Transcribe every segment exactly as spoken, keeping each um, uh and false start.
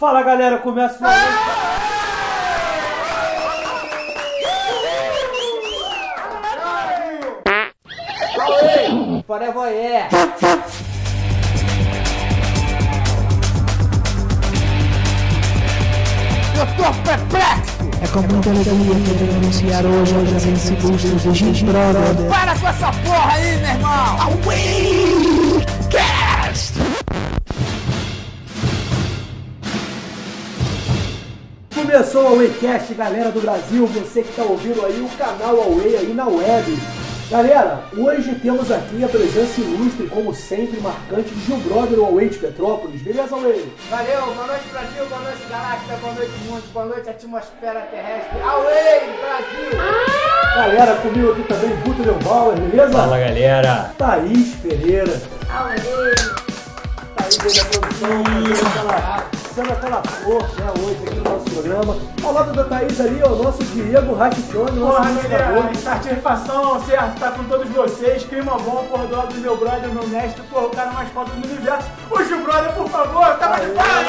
Fala galera, começa uma... Aê! Para voyeur! Eu tô perplexo! É com muita alegria que eu venho anunciar hoje a presença ilustre do Gente Brother. Para com essa porra aí, meu irmão! Awaycast! Começou o Awaycast, galera do Brasil, você que tá ouvindo aí o canal Away aí na web. Galera, hoje temos aqui a presença ilustre, como sempre, marcante de Gil Brother, o Away de Petrópolis. Beleza, Away? Valeu, boa noite Brasil, boa noite Galáctica, boa noite mundo, boa noite atmosfera terrestre. Away, Brasil! Galera, comigo aqui também, Guto Leubauer, beleza? Fala, galera! Thaís Pereira. Away! Thaís aí da produção, fazendo aquela, fazendo aquela flor, né, hoje aqui no nosso programa. Ao lado da Thaís ali, ó, o nosso Diego Rachicione, nosso Porra, administrador. galera, satisfação, certo? Tá com todos vocês, clima bom, porra, do lado do meu brother, meu mestre, porra, o cara mais foda do universo. O Gil Brother, por favor, tava de palma!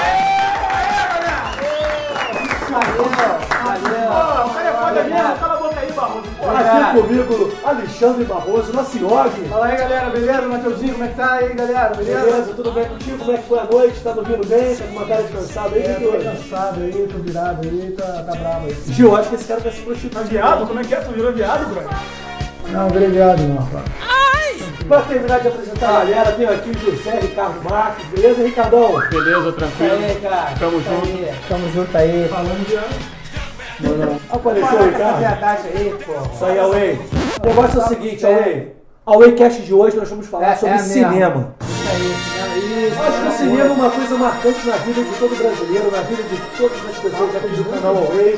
Valeu, valeu! Porra, o cara é foda mesmo, cala a boca aí, Barroso, porra. Aqui comigo, Alexandre Barroso, nosso Yogi. Fala aí, galera, beleza? Mateuzinho, como é que tá aí, galera? Beleza? Beleza, tudo bem contigo? Como é que foi a noite? Tá dormindo bem? Tá com uma cara descansada aí? É, O que tô que hoje? cansado aí, tô virado aí, tá, tá bravo aí. Gil, acho que esse cara vai se prostituir. Tá viado? Como é que é? Tu virou viado, brother? Não, virei viado não, rapaz. Pra terminar de apresentar a galera, tenho aqui o José Ricardo Marques. Beleza, Ricardão? Beleza, tranquilo? Aí, cara! Tamo Isso junto. aí. Tamo junto aí. Falando viado. Apareceu o Fala essa Ricardo? verdade aí, pô! Isso aí, Away. O negócio é o seguinte, Away. A Awaycast de hoje nós vamos falar É, sobre é mesmo. cinema. Isso aí, cinema, isso! Eu acho que o cinema é uma coisa marcante na vida de todo brasileiro, na vida de todas as pessoas aqui do canal Away.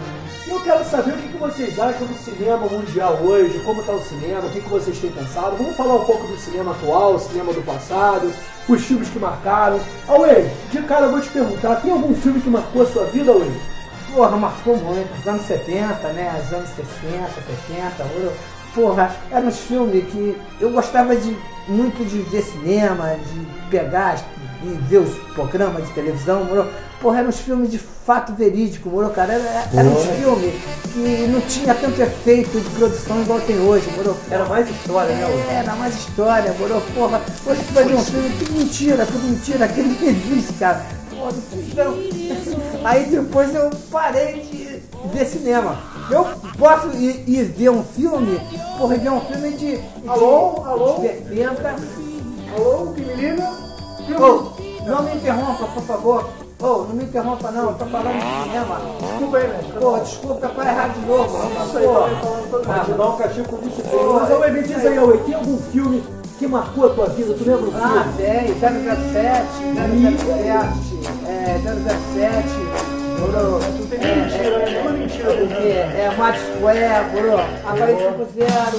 E eu quero saber o que que vocês acham do cinema mundial hoje, como está o cinema, o que que vocês têm pensado. Vamos falar um pouco do cinema atual, cinema do passado, os filmes que marcaram. Away, de cara eu vou te perguntar, tem algum filme que marcou a sua vida, Away? Porra, marcou muito, os anos setenta, né, os anos sessenta, setenta, porra, eram uns filmes que eu gostava de, muito de ver cinema, de pegar e ver os programas de televisão, moro? Porra, eram uns filmes de fato verídico, moro, cara? Era, era uns filmes que não tinha tanto efeito de produção igual tem hoje, moro? Era mais história, né, Away? É, era mais história, moro? Porra, hoje tu vai ver um filme, tudo mentira, tudo mentira, aquele não existe, cara. Porra, então, aí depois eu parei de ver cinema. Eu posso ir, ir ver um filme, porra, ver um filme de... de Alô? Alô? setenta. Alô, que menina? Ô, não me interrompa, por favor. Ô, não me interrompa não, eu tô falando de cinema. Desculpa aí, mestre. Pô, desculpa, tá errado de novo. Isso aí, Pô, tá falando todo Vou te mundo. dar um cachê com isso. Mas, Away, me diz aí, Away, tem algum filme que marcou a tua vida? Tu lembra o Ah, filme? tem, zero zero sete, zero zero sete, é, zero zero sete, moro? Não tem nem mentira, né? Nenhuma mentira. O quê? É, Mad Square, moro? Havaí cinco zero.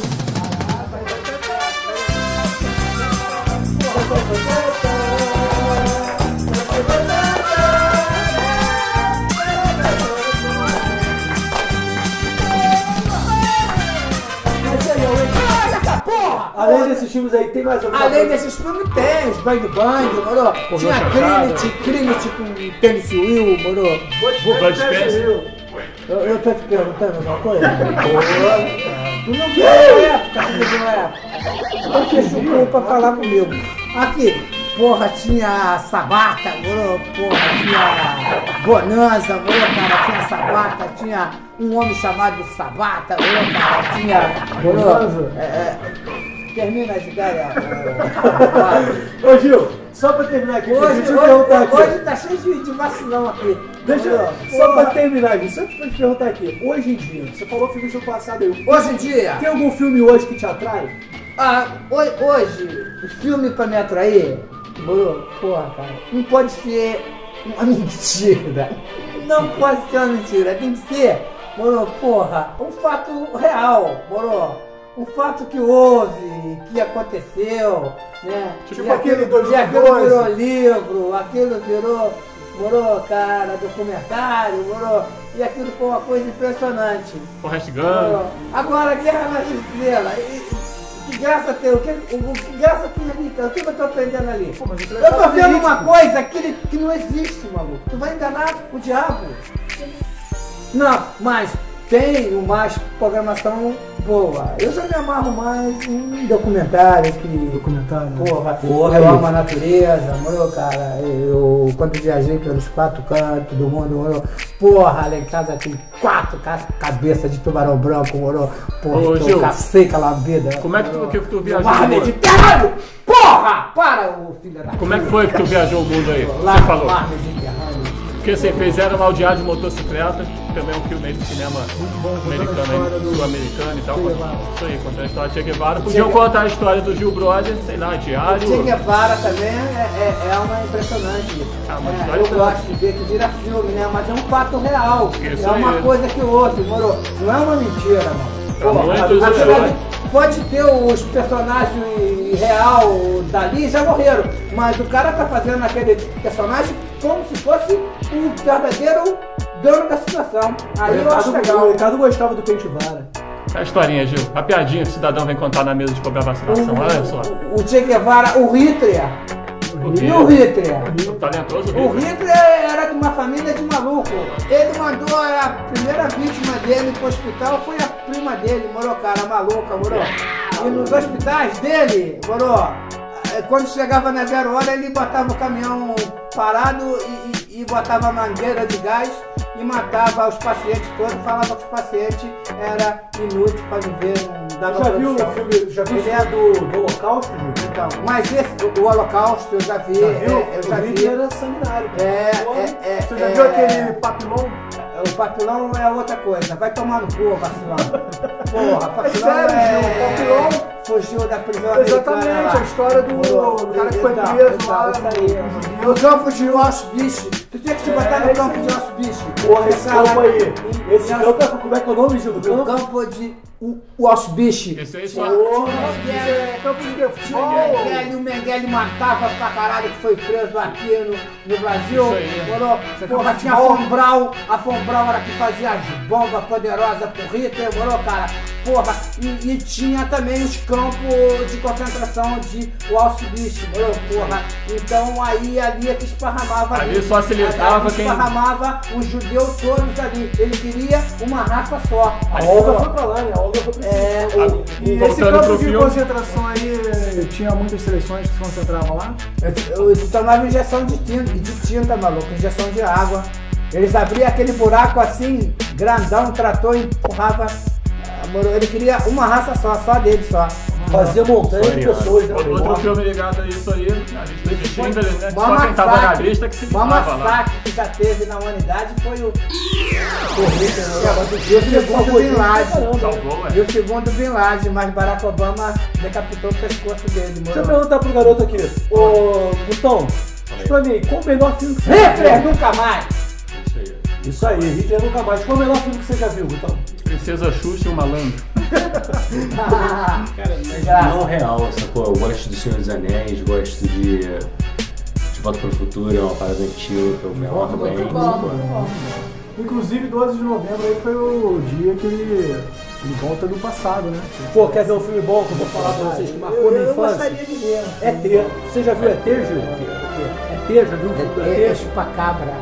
Além desses filmes aí, tem mais alguma Além coisa? desses filmes tem, os Bang Bang, moro? Tinha Trinity, Trinity com Tennessee Will, moro? Bud Spencer. Eu, eu tô te perguntando uma coisa. Tu não viu na época, tu não viu na época. Então você chupou pra falar comigo. Aqui, porra, tinha Sabata, moro? Porra, tinha Bonanza, moro, cara? Tinha Sabata, tinha um homem chamado Sabata, moro, cara? Tinha, moro? É, é, termina as ideias. Ô Gil, só pra terminar aqui, Hoje, deixa eu te hoje, perguntar aqui. hoje tá cheio de, de vacilão aqui. Deixa Moro? eu, só pra Porra. terminar aqui, só pra te perguntar aqui. Hoje em dia, você falou filmes do passado aí. Hoje em dia, Tem algum filme hoje que te atrai? ah, ho- hoje, o filme pra me atrair, moro? Porra, cara, não pode ser uma mentira. Não pode ser uma mentira, tem que ser, moro, porra, um fato real, moro? Um fato que houve, que aconteceu, né? Tipo E aquele dois E mil e aquilo doze. virou livro, aquilo virou, moro, cara, documentário, moro? E aquilo foi uma coisa impressionante. Forrest Moro? Gump. Agora, Guerra nas Estrelas. E- que graça tem? O que, o, o que graça tem ali, cara? O que eu tô aprendendo ali? Pô, mas eu Eu tô vendo uma coisa que, que não existe, maluco. Tu vai enganar o diabo. Não, mas tem mais programação boa. Eu já me amarro mais em documentário que... Documentário, né? Porra, Porra, eu aí. amo a natureza, moro, cara. Eu, quando viajei pelos quatro cantos do mundo, moro, porra, lá em casa tem quatro ca cabeças de tubarão branco, moro. Porra, Ô, tô Gil, seca lambida. Como é que tu, que tu viajou Mar o mundo? Mediterrâneo! Porra! Para, ô filho da Como é que foi que tu viajou o mundo aí? Lá Você no falou. Mar Mediterrâneo. Porque você fez Era Mal de Ar de Motocicleta, também é um filme aí de cinema americano, aí, sul-americano e tal. Che Guevara. Isso aí, conta a história de Che Guevara. Podiam contar a história do Gil Brother, sei lá, diário. Che Guevara também é, é, é uma impressionante. Ah, uma É, história eu também. gosto de ver que vira filme, né? Mas é um fato real. Isso é uma aí. coisa que ouve, moro? Não é uma mentira, mano. Pra Pô, muitos aquilo é. ali pode ter os personagens real dali, já morreram. Mas o cara tá fazendo aquele personagem como se fosse um verdadeiro dono da situação. Aí eu acho O legal. Ricardo gostava do Pente Vara. É a historinha, Gil. A piadinha que o cidadão vem contar na mesa de cobrar vacinação. Olha só. O, o Che Guevara, o Hitler. O E o Hitler? O talentoso O Hitler. Hitler era de uma família de maluco. Ele mandou a primeira vítima dele pro hospital, foi a prima dele, morou, cara, maluca, morou. E nos hospitais dele, morou, quando chegava na zero hora, ele botava o caminhão parado e, e, e botava mangueira de gás e matava os pacientes todos, falava que os pacientes era inútil para viver, não dava Já viu o produção. filme, já viu o Ele filme é do, do Holocausto, Júlio? Então, mas esse, o Holocausto, eu já vi, Já viu? é, eu já o vi. Hitler era sanguinário. cara. É, é, é, Você já é, viu aquele papilão? O papilão é outra coisa, vai tomar no cu, vacilão. Porra, papilão É sério, é... Gil, papilão? Fugiu da prisão Exatamente, americana lá. a história do, do cara que foi Então, preso então, lá. isso aí. No campo de Auschwitz. Tu tinha que te botar É, no isso campo aí. de Auschwitz. Porra, esse Cara, campo aí. em- Esse em campo é, como é que é o nome, Gil, do No campo? campo de o, o Auschwitz. Esse aí só. É campo de O futebol. Mengele, o Mengele matava pra caralho que foi preso aqui no, no Brasil. Isso aí. Morou? Porra, tinha a Fombral, a Fombral era que fazia as bombas poderosas pro Hitler, morou, cara? Porra, e, e tinha também os campos de concentração de Auschwitz, morou, porra? Então aí ali é que esparramava Ali só se listava ali quem- esparramava os judeus todos ali. Ele queria uma raça só. A Olga foi pra lá, né? A Olga foi pra É, cima. o, E esse Voltando campo pro de filme. concentração aí, tinha muitas seleções que se concentravam lá? Eu, eu tomava injeção de tinta, de tinta, maluco, injeção de água. Eles abriam aquele buraco assim, grandão, trator e empurrava. ah, moro, Ele queria uma raça só, só dele só. Fazia montanha de pessoas, né? Outro filme ligado a isso aí, a lista de Schindler, né? O Só quem tava na massacre- lista que se O livrava lá. massacre que já teve na humanidade foi o. o Hitler, né? É, mas o E o Hitler segundo salvou Bin gente pra Laden. caramba. Salvou, E é. o segundo Bin Laden, mas Barack Obama decapitou o pescoço dele, Deixa eu mano. perguntar pro garoto aqui. Ô, Butão, diz pra mim, qual o melhor filme que você já Hitler, viu? nunca mais! Isso aí, Hitler nunca mais. Qual o melhor filme que você já viu, Butão? Princesa Xuxa e o Malandro. Não real, sacou? Eu gosto do Senhor dos Anéis, gosto de. De Volta para o Futuro, é uma parada antiga que eu me amarro bem. Muito bom, sacou? muito bom. Inclusive, doze de novembro aí foi o dia que ele, ele volta do passado, né? Pô, quer ver um filme bom que eu vou falar pra vocês que marcou Eu, minha eu infância? gostaria de ver. É T. Você já viu E T, Júlio? É T, já viu o filme do É, é, é E T? chupacabra.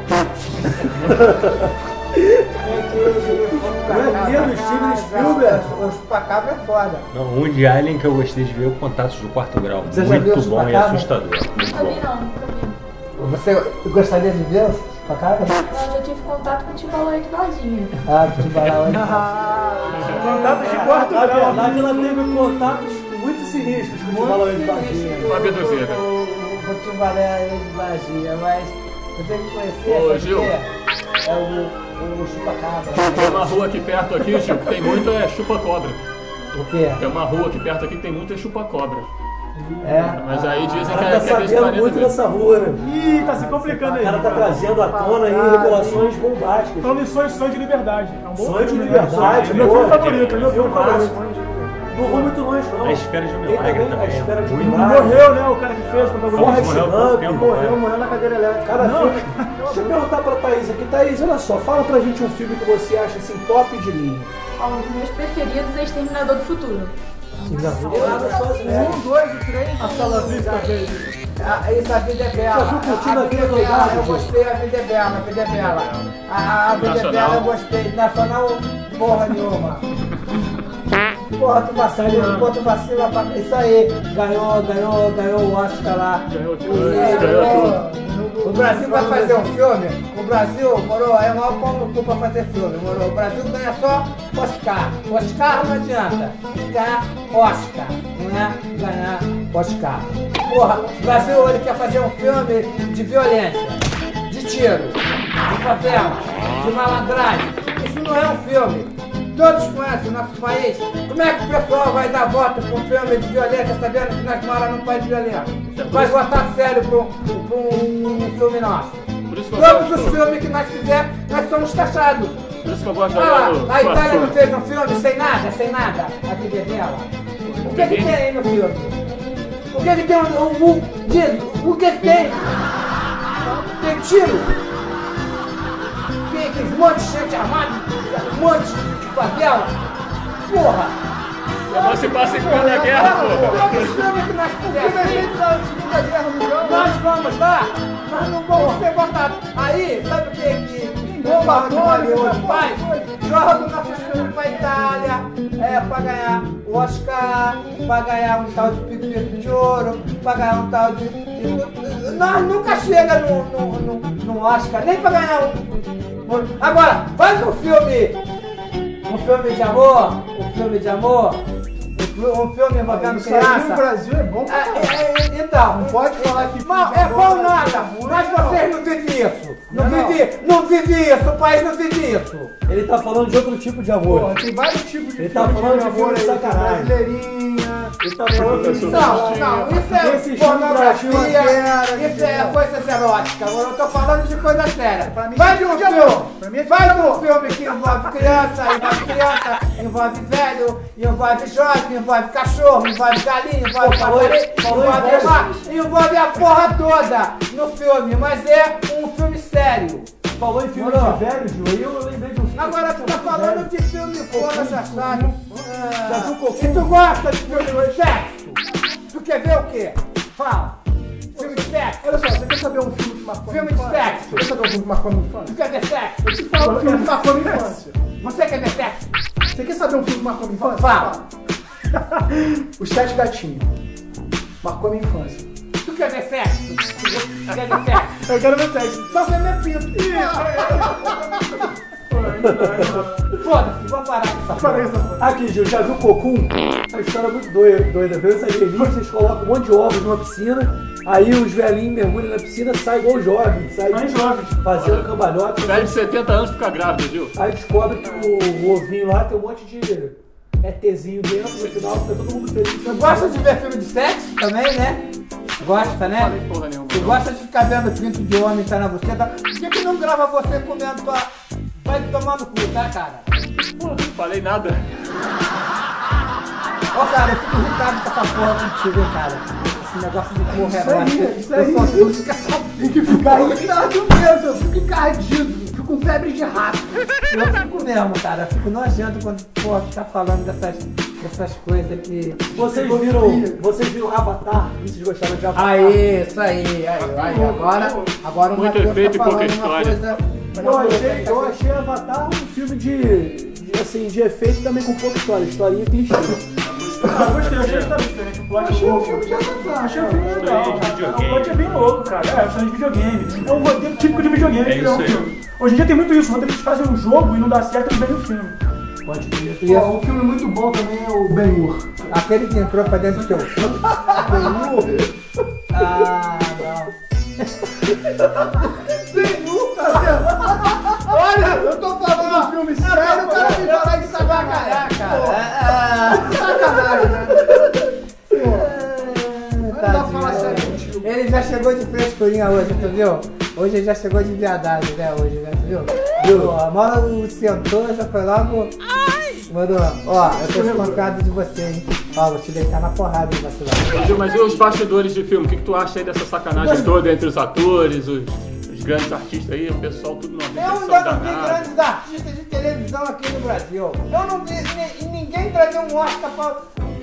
Não é medo, Steven Spielberg? O chupacabra é foda. Não, um de Alien que eu gostei de ver é o Contatos do Quarto Grau. Você já viu Muito o bom e Chupacabra? assustador. Muito Nunca vi bom. não, nunca vi. Você gostaria de ver o chupacabra? Não, eu já tive contato com o Timbalão de Varginha. Ah, de Timbalão. Contatos de quarto Na grau. verdade, ela teve contatos muito sinistros com o Balão de Varginha. Fábio do Vega. O Timbalão de Varginha, mas eu tenho que conhecer, Ô, sabe Gil. o quê? É o, o chupacabra. Tem uma rua aqui perto aqui, Gil, que tem muito é chupa-cobra. O quê? Tem uma rua aqui perto aqui que tem muito é chupa-cobra. É? Mas aí dizem O que cara é, tá que é desse sabendo planeta muito mesmo. dessa rua, né? Ih, tá se complicando aí. O cara tá trazendo à tona aí revelações bombásticas. Falando em sonho, sonho de liberdade. É um bom Sonho de filme, Liberdade, né? Meu boa. filme favorito, meu filme Filmaço. favorito. Não vou muito longe, não. A Espera de um Tem Milagre também A também. Espera de um Muito Milagre. Morreu, né? O cara que fez o Forrest protagonista. Morreu há pouco Gump. tempo. Morreu, morreu na cadeira elétrica. Cara, não, filme... Deixa eu perguntar pra Thaís aqui. Thaís, olha só, fala pra gente um filme que você acha assim top de linha. Ó, um dos meus preferidos é Exterminador do Futuro. É um Um, dois e três. A sala V I P também. Ah, isso, a vida é bela. Você viu curtindo A vida é a vida bela, doidada, eu gente? gostei, a vida é bela, a vida é bela. A, a vida é Nacional. bela, eu gostei. Nacional, porra nenhuma. Porra, tu vacila, porra, tu vacila pra... Isso aí, ganhou, ganhou, ganhou o Oscar lá. Ganhou tudo, Isso aí, ganhou tudo. O Brasil vai fazer um filme, o Brasil, moro, é o maior pau no cu pra fazer filme, moro. O Brasil ganha só Oscar. Oscar não adianta. Ganhar Oscar, não é ganhar Oscar. Porra, o Brasil ele quer fazer um filme de violência, de tiro, de favela, de malandragem. Isso não é um filme. Todos conhecem o nosso país. Como é que o pessoal vai dar voto para um filme de violência sabendo que nós moramos num país violento? Vai votar sério para um, pra um filme nosso. Por isso que eu Todos gosto- os filmes que nós fizermos, nós somos taxados. Por isso que eu gosto Olha da lá, do- a do Itália não ator. fez um filme sem nada, sem nada. A vida é dela. O que, que tem aí no filme? O que, que tem? O, o, o, diz, o que, que tem? Tem tiro? Tem aqueles monte de gente armada, um monte de favela? Porra! Não se passa em plena guerra, porra. Todos os filmes que nós fizemos na Segunda Guerra Mundial, nós vamos lá, nós não vamos ser votados. Aí, sabe o que que o Hollywood faz? Joga o nosso filme pra Itália, é, pra ganhar o Oscar, pra ganhar um tal de Pipito de Ouro, pra ganhar um tal de... de- Nós nunca chega no, no, no, no Oscar, nem pra ganhar um... Agora, faz um filme, um filme de amor, um filme de amor, um filme envolvendo Isso aí criança. no Brasil é bom pra É, caralho. é, é, então, Não pode falar que Mas é bom nada, mas vocês não vivem isso. Não Não, não. vivem, não vive isso, o país não vive isso. Ele tá falando de outro tipo de Porra, amor. tem vários tipos de Ele tá falando de filme de aí, tem sacanagem. brasileirinha. Ele tá falando de Não, não, isso é Esse pornografia, filme brasileiro, isso é coisa erótica. Agora eu tô falando de coisa séria. Pra mim, Faz isso é um filme de filme, amor. Pra mim é filme faz de um amor. filme que envolve criança, envolve criança, envolve velho, envolve jovem, envolve cachorro, envolve galinha, envolve Falou- passarinho, falou envolve inveja. mar, envolve a porra toda no filme, mas é um filme sério. Falou em filme Moro. de velho, Ju, aí eu lembrei de um filme. Agora tu tá falando de filme porra, já sabe. Já viu qual Se tu gosta de filme de sexo, tu quer ver o quê? Fala. Filme de sexo. Olha só, você quer saber um filme que marcou a Filme minha de infância? sexo. Quer saber um filme que marcou a minha Tu infância? quer ver sexo? Eu te falo um filme que marcou a minha infância. Você quer ver sexo? Você quer saber um filme que marcou a minha infância? Fala. Os Sete Gatinhos. Marcou a minha infância. Tu quer ver sexo? Tu quer ver sexo? Eu quero ver sexo. Só ver minha pinta. Foda-se, vamos parar com essa Parei porra. essa porra. Aqui, Gil, já viu Cocum? É uma história muito doida, doida. Vê essa revista, eles colocam um monte de ovos numa piscina, aí os velhinhos mergulham na piscina, saem igual jovens, saem Mais jovens. fazendo cambalhota. Velho de setenta anos fica grávido, viu? Aí descobre que o, o ovinho lá tem um monte de ETzinho dentro, no final fica todo mundo feliz. Tu gosta de ver filme de sexo também, né? Gosta, Não falei né? porra nenhuma. Tu gosta de ficar vendo pinto de homem tá na buceta? Por que que não grava você comendo tua... Vai tomar no cu, tá, cara? Porra, não falei nada. Ó, cara, eu fico irritado com essa porra contigo, hein, cara. Esse negócio de porra Isso aí, erótica. isso aí. Eu só fico com essa... Tem que ficar irritado mesmo. Eu fico encardido. Fico com febre de rato. Eu fico mesmo, cara. Eu fico nojento quando, porra, fica falando dessas, dessas coisas que... Vocês viram, vocês viram Avatar? Vocês gostaram de Avatar? Aí, isso aí, aí, aí. Agora, agora o Muito Matheus efeito e tá pouca falando uma história. coisa... Eu achei, eu achei Avatar um filme de, de, assim, de efeito também com pouca história. Historinha clichê. Ah, gostei, achei que tá diferente. O plot é bom. Achei um filme de Avatar. Achei um filme legal. de videogame. O plot é bem louco, cara. É, são de videogame. É um roteiro típico de videogame É que é um isso aí. filme. Hoje em dia tem muito isso. Quando eles fazem um jogo e não dá certo, eles vendem o filme. Pode crer. E Ó, um filme muito bom também é o Ben-Hur. aquele que entrou pra dentro do teu... Ah, não. Ben-Hur, tá vendo? Olha, eu tô falando um filme sério, o cara me fala de sacanagem. Ah, Sacanagem, né? Não dá pra tadinho. falar sério contigo. Ele já chegou de frescurinha hoje, tu viu? Hoje ele já chegou de viadagem, né? Hoje, né? Tu viu? Viu? A Mauro sentou, já foi logo... Mano, ó, eu tô desconfiado de você, hein? Ó, vou te deitar na porrada, hein, vacilão. Ô, Gil, mas e os bastidores de filme? O que, que tu acha aí dessa sacanagem toda entre os atores, os, os grandes artistas aí, o pessoal tudo numa Eu competição ainda não vi danada? grandes artistas de televisão aqui no Brasil. Eu não vi ni- ninguém trazer um Oscar pra...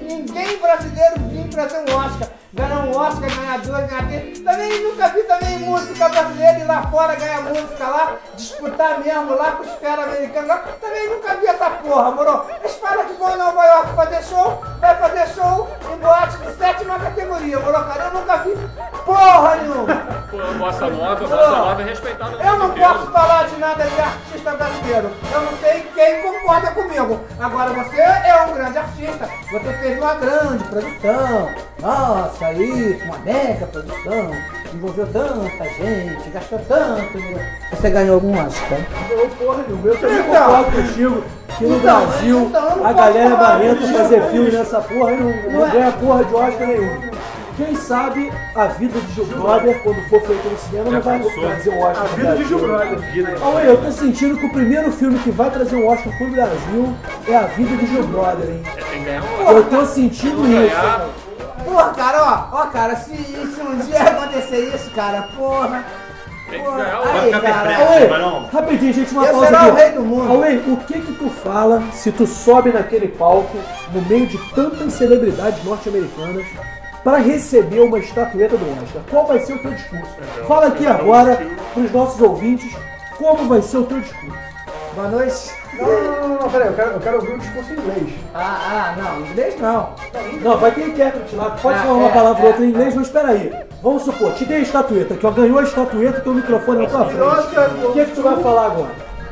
ninguém brasileiro vinha trazer um Oscar. Ganhar um Oscar, ganhar dois, ganhar três. Também nunca vi também música brasileira ir lá fora ganhar música lá, disputar mesmo lá com os caras americanos lá. Também nunca vi essa porra, moro? Eles falam que vão a Nova York fazer show, vai fazer show em boate de sétima categoria, moro, cara? Eu nunca vi porra nenhuma. Pô, Bossa Nova, Bossa Nova é respeitada. Eu não posso falar de nada de artista brasileiro. Eu não sei quem concorda comigo. Agora você é um grande artista. Você fez uma grande produção. Nossa, isso, uma mega produção. Envolveu tanta gente, gastou tanto. Você ganhou algum Oscar? Não, porra nenhuma. Eu também Então. concordo contigo que no Então, Brasil então, eu não a posso galera falar barrenta disso, fazer mas- filme nessa porra e não, não Não é- ganha porra de Oscar nenhum. Quem sabe a vida de Gil Brother, quando for feito no cinema, não vai trazer um Oscar. A vida de Gil Brother. Olha, eu tô sentindo que o primeiro filme que vai trazer um Oscar pro Brasil é A Vida de Gil Brother, hein? Tem que ganhar um Eu tô sentindo isso. ganhar. Porra, cara, ó, ó, cara, se, se um dia acontecer isso, cara, porra. Tem que porra, ganhar o aí, Vai ficar cara, perplexo, Auê, vai não? rapidinho, gente, uma Eu pausa será aqui. o rei do mundo. Auê, o que que tu fala se tu sobe naquele palco, no meio de tantas celebridades norte-americanas, para receber uma estatueta do Oscar? Qual vai ser o teu discurso? Fala aqui agora, pros nossos ouvintes, como vai ser o teu discurso. Boa noite. Não, não, não, não, peraí, eu quero, eu quero ouvir um discurso em inglês. Ah, ah, não, inglês não. Não, vai ter intérprete lá, tu pode Ah, falar uma é, palavra ou é. outra em inglês, mas espera aí. Vamos supor, te dei a estatueta aqui, ó, ganhou a estatueta, teu microfone na tua frente. O que que tu vai falar agora?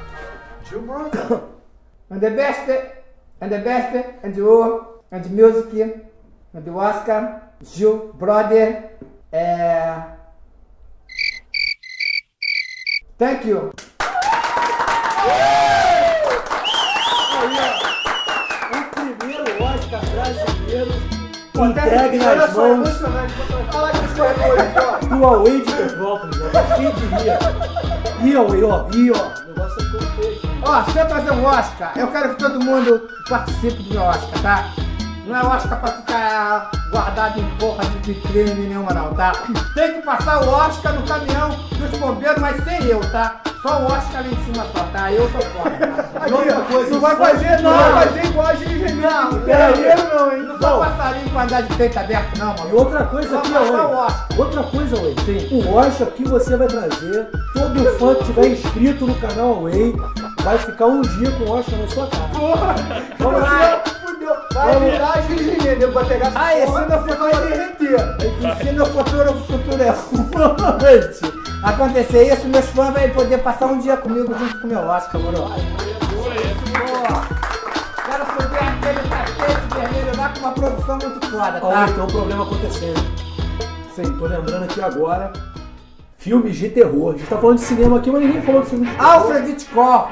And the best, and the best, and the world, and the music, and the Oscar, Gil Brother, é... Thank you. O primeiro Oscar brasileiro entregue nas mãos do Auê de Petrópolis, né? Quem diria? Ih, Auê, ó, ih, ó, o negócio ficou feio. Ó, se eu fazer um Oscar, eu quero que todo mundo participe do meu Oscar, tá? Não é Oscar pra ficar guardado em porra de vitrine nenhuma não, tá? Tem que passar o Oscar no caminhão dos bombeiros, mas sem eu, tá? Só o Oscar ali em cima só, tá? Eu tô fora, tá? E outra coisa, Não vai só fazer, de não nada. vai fazer igual a Gigi Não, Remix. Peraí, não, hein? Não sou passarinho pra andar de peito aberto não, E mano. outra coisa Só aqui, passar o Auê, Oscar. outra coisa, Auê, o Oscar que você vai trazer, todo fã que tiver inscrito no canal Auê, vai ficar um dia com o Oscar na sua cara. Vamos lá. Fudeu. Vai virar a Gigi Remix. Vai pegar essa Ah, esse porra, não você vai derreter. E se no futuro, o futuro é ruim, acontecer isso, meus fãs vão poder passar um dia comigo junto com o meu Oscar, moro? Quero subir aquele tapete vermelho lá com uma produção muito foda, Auê, tá? tem um problema acontecendo. Sei, tô lembrando aqui agora. Filmes de terror. A gente tá falando de cinema aqui, mas ninguém falou de filmes de terror. Alfred Hitchcock.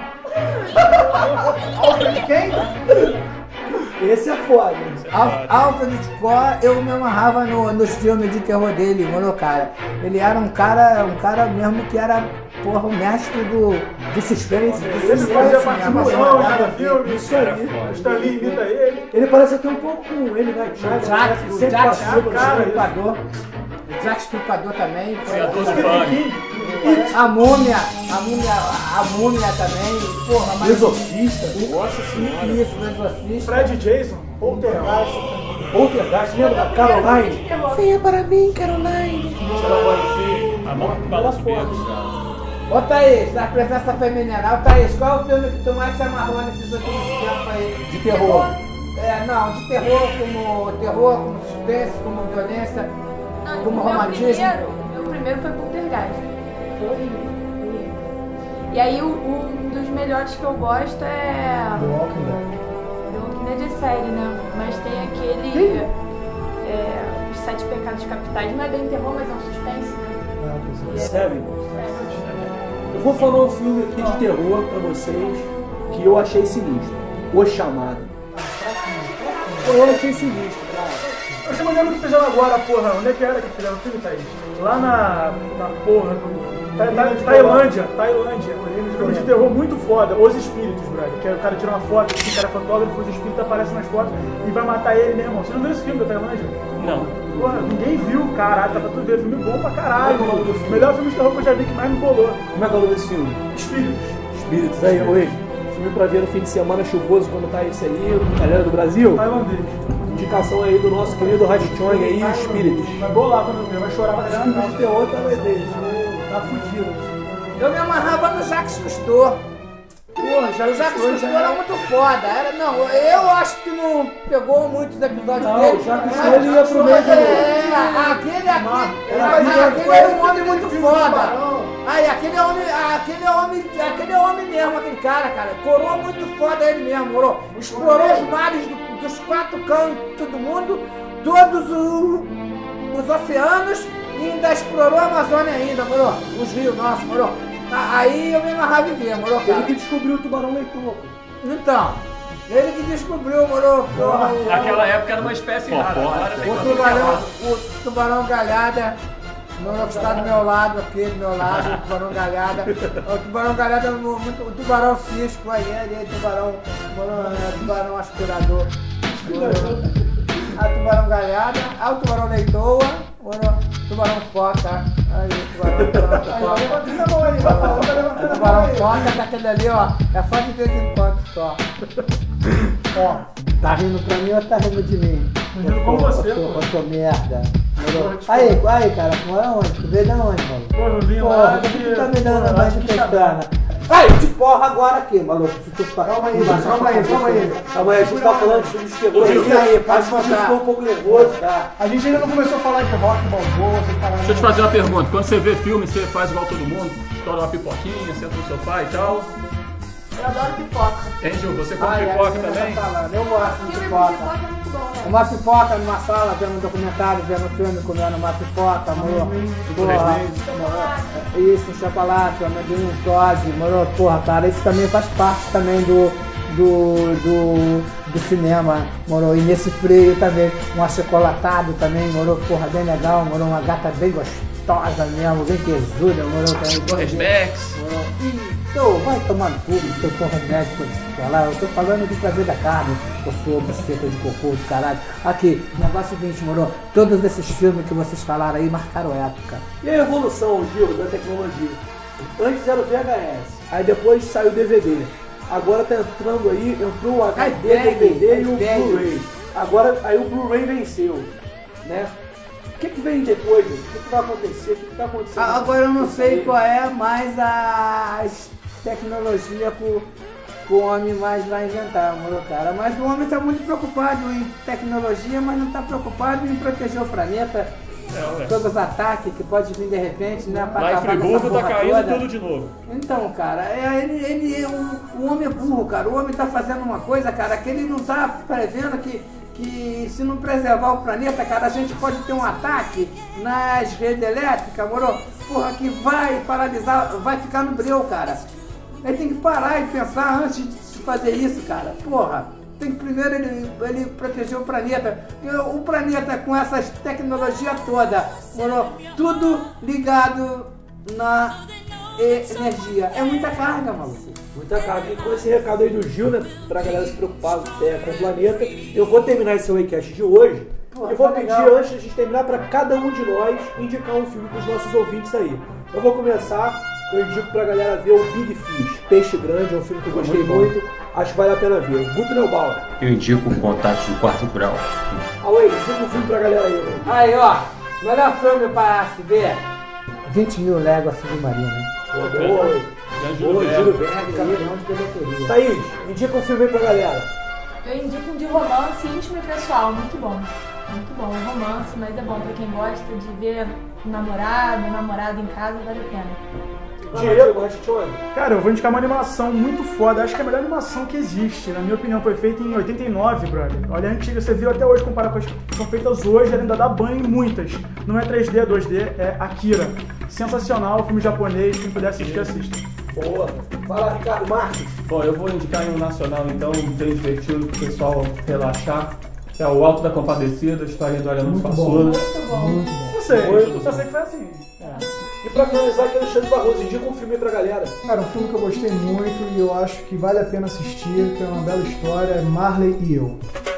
Quem? Esse é foda. Al- Alfred Hitchcock, eu me amarrava no- nos filmes de terror dele, mano, cara. Ele era um cara, um cara mesmo que era, porra, o mestre do, do suspense. do Ele suspense fazia mesmo, participação em assim, cada filme. Isso aí. O Stanley imita ele. Ele parece até um pouco com ele, né? Thiago, Jack, né? o Sempre Jack, passou, o cara, Estripador. O Jack Estripador também. Criador do pânico. A múmia, a múmia, a múmia também. Porra, mas... Exorcista. Nossa senhora. Isso, o Exorcista. Fred Jason. Poltergeist. Poltergeist, lembra da Caroline? Venha para mim, Caroline. A mão que bala foda. Ô Thaís, na presença feminina. Ô Thaís, qual é o filme que tu mais se amarrou nesses últimos tempos aí? De terror. É, não, de terror como terror, como suspense, como violência, Não, como o meu romantismo. primeiro, meu primeiro foi Poltergeist. Foi horrível, horrível. E aí o, um dos melhores que eu gosto é... The Walking Dead é série, né? Mas tem aquele... É, Os Sete Pecados Capitais. Não é bem terror, mas é um suspense, né? E é- Seven. é. Eu vou falar um filme aqui de terror pra vocês que eu achei sinistro. O Chamado. Eu achei sinistro, cara. Eu chamo lembro que fizeram agora, porra. Onde é que era que fizeram o filme, Thaís? Lá na, na porra do... Ta, ta, Tailândia, Tailândia. Um filme de terror muito foda. Os Espíritos, brother. Que aí o cara tira uma foto, esse cara é fotógrafo, os espíritos aparecem nas fotos e vai matar ele, meu irmão. Você não viu esse filme da Tailândia? Não. Porra, ninguém viu, caralho. Tá pra tu ver. Filme bom pra caralho. O melhor filme de terror que eu já vi que mais me bolou. Como é que é o nome desse filme? Espíritos. Espíritos. Aí, oi. Filme pra ver no fim de semana chuvoso, quando tá esse aí, galera do Brasil. Tailandês. De Indicação aí do nosso querido Hachong aí, Espíritos. Vai bolar quando ver, vai chorar pra caramba. Filme de terror também dele. Tá fudido. Eu me amarrava no Jacques Cousteau. Porra, já O Jacques Cousteau era muito foda. Era, não, eu acho que não pegou muitos episódios Não, dele. o Jacques Cousteau ele ia pro meio do... É, aquele, aquele, aquele era um homem muito foda. Aí, aquele homem, aquele homem, aquele homem mesmo, aquele cara, cara, coroa muito foda ele mesmo, moro? Explorou os mares do, dos quatro cantos do mundo, todos o, os oceanos e ainda explorou a Amazônia ainda, moro? Os rios nossos, moro? Aí eu me amarrava em ver, moro, cara? Ele que descobriu o tubarão leitor. Então, ele que descobriu, moro? Porra, o, Naquela época era uma espécie Pô, rara, pô, agora tem o uma tubarão, o tubarão galhada, moro, que está do meu lado aqui, do meu lado, o tubarão galhada. O tubarão galhada, muito, o tubarão cisco aí, ali, tubarão, moro, é, tubarão aspirador. Moro, a tubarão galhada, a o tubarão leitoa, moro, tubarão foca. Aí, tubarão, tubarão foca. O tubarão foca, tá aquele ali, ó, é só de vez em quando só. Ó, tá rindo pra mim ou tá rindo de mim? rindo com você, Eu sou, pô. eu sou merda. Aí, aí, cara, tu mora onde? Tu veio da onde, mano? Pô, eu vim Porra, lá por que de... tu tá me dando pô, mais lá de de pestana? Aí, de porra agora aqui, maluco. Se tu pa- Calma aí, Embaixo, calma aí, calma aí. Calma aí, a gente tá falando de filme de terror. Isso aí, pode acho que o Gil contar. ficou um pouco nervoso, tá? A gente ainda não começou a falar de rock, balboa, essas paradas. Deixa eu te fazer uma pergunta. Quando você vê filme, você faz igual todo mundo? Estoura uma pipoquinha, senta no sofá e tal. Eu adoro pipoca. Hein, Gil? Você come Ai, pipoca ai, também? tá falando. Eu gosto de Filme com pipoca. pipoca é muito bom, né? Uma pipoca numa sala, vendo um documentário, vendo um filme, comendo uma pipoca, moro? Porra, moro, isso, um chocolate, um amendoim, um Todd, moro? Porra, cara, isso também faz parte também do, do, do, do cinema, moro? E nesse freio também, um achocolatado também, moro? Porra, bem legal, moro? Uma gata bem gostosa mesmo, bem tesuda, moro? Torres Max. Então, vai tomar no cu, teu porra médico pra lá. Eu tô falando do prazer da carne, cocô, buceta de cocô, do caralho. Aqui, o negócio é o seguinte, moro? Todos esses filmes que vocês falaram aí marcaram época. E a evolução, Gil, da tecnologia? Antes era o V H S, aí depois saiu o D V D. Agora tá entrando aí, entrou o H D, D V D e o Blu-ray. Agora, aí o Blu-ray venceu, né? O que que vem depois, gente? O que que vai acontecer? O que que tá acontecendo? Ah, agora eu não sei qual é mais a tecnologia que o, que o homem mais vai inventar, moro, cara? Mas o homem tá muito preocupado em tecnologia, mas não tá preocupado em proteger o planeta. É, ué. Todos os ataques que pode vir de repente, né? Pra Lá em acabar com Friburgo essa tá porra caindo toda. tudo de novo. Então, cara, é, ele, ele é um, o homem é burro, cara. O homem tá fazendo uma coisa, cara, que ele não tá prevendo que, que se não preservar o planeta, cara, a gente pode ter um ataque nas redes elétricas, moro? Porra, que vai paralisar, vai ficar no breu, cara. Ele tem que parar e pensar antes de fazer isso, cara. Porra, tem que primeiro ele, ele proteger o planeta. Porque o planeta com essas tecnologias todas, moro? Tudo ligado na energia. É muita carga, maluco. Muita carga. E com esse recado aí do Gil, né, pra galera se preocupar é, com o planeta, eu vou terminar esse Waycast de hoje. Pô, eu vou tá pedir, legal. antes de a gente terminar, pra cada um de nós indicar um filme pros nossos ouvintes aí. Eu vou começar, eu indico pra galera ver o Big Fish, Peixe Grande, é um filme que eu gostei muito, acho que vale a pena ver. Guto Neubauer. Eu indico o Contato do Quarto Grau. Away, indica um filme pra galera aí. Away. Aí, ó, melhor filme pra se ver. vinte mil léguas submarina. Boa, boa, Away. Boa, Júlio Verne, Campeão de bilheteria. Thaís, indica um filme aí pra galera. Eu indico um de romance íntimo e pessoal, muito bom. Muito bom, é romance, mas é bom pra quem gosta de ver namorado, namorado em casa, vale a pena. Diego, Hachong. Cara, eu vou indicar uma animação muito foda. Acho que é a melhor animação que existe. Na minha opinião, foi feita em oitenta e nove, brother. Olha, a antiga, você viu até hoje, comparar com as que são feitas hoje, ela ainda dá banho em muitas. Não é três D, é dois D, é Akira. Sensacional, filme japonês, quem puder assistir, assista. Boa. Fala, Ricardo Marques. Bom, eu vou indicar em um nacional, então, bem divertido pro pessoal relaxar. É o Alto da Compadecida, a história do Ariano Suassuna. Muito bom. Não sei, Muito só sei que foi assim. E pra finalizar aqui, Alexandre Barroso, indica um filme aí pra galera. Cara, um filme que eu gostei muito e eu acho que vale a pena assistir, que é uma bela história, é Marley e Eu.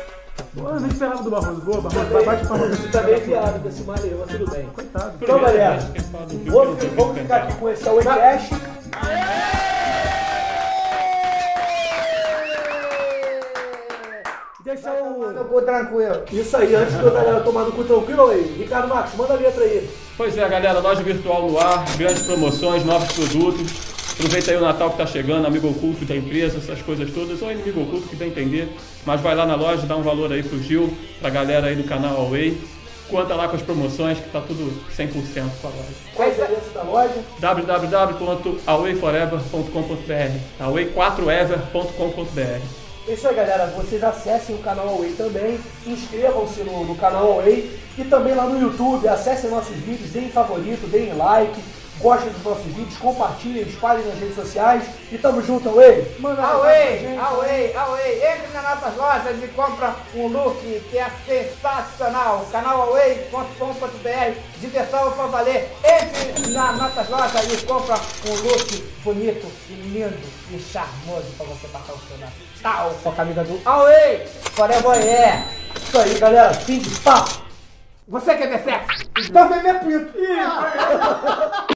Pô, eu nem esperava do Barroso. Boa, Barroso. Bate pra Você tá bem enfiado com esse Marley, mas tudo bem. Coitado. Então, galera, vou, vamos ficar aqui com esse Awaycast. Deixa o no cu tranquilo. Isso aí, antes da galera tomar no cu tranquilo aí. Ricardo Marcos, manda a letra aí. Pois é, galera, loja virtual no ar, grandes promoções, novos produtos. Aproveita aí o Natal que tá chegando, amigo oculto da empresa, essas coisas todas, ou inimigo oculto que dá a entender. Mas vai lá na loja, dá um valor aí pro Gil, pra galera aí do canal Away. Conta lá com as promoções que tá tudo cem por cento com a loja. Qual é o endereço da loja? w w w ponto away forever ponto com ponto b r away quatro ever ponto com ponto b r. Isso aí, galera. Vocês acessem o canal Away também, inscrevam-se no, no canal Away e também lá no YouTube, acessem nossos vídeos, deem favorito, deem like, gostem dos nossos vídeos, compartilhem, espalhem nas redes sociais e tamo junto, Away! Manda Away, Away, Away, entre nas nossas lojas e compra um look que é sensacional. Canal away ponto com ponto b r, diversão pra valer. Entre nas nossas lojas e compra um look bonito e lindo e charmoso pra você passar o seu Natal com a camisa do Away Forever yeah. Isso aí, galera. Fim de papo! Você quer ter sexo? Então vem ver pinto.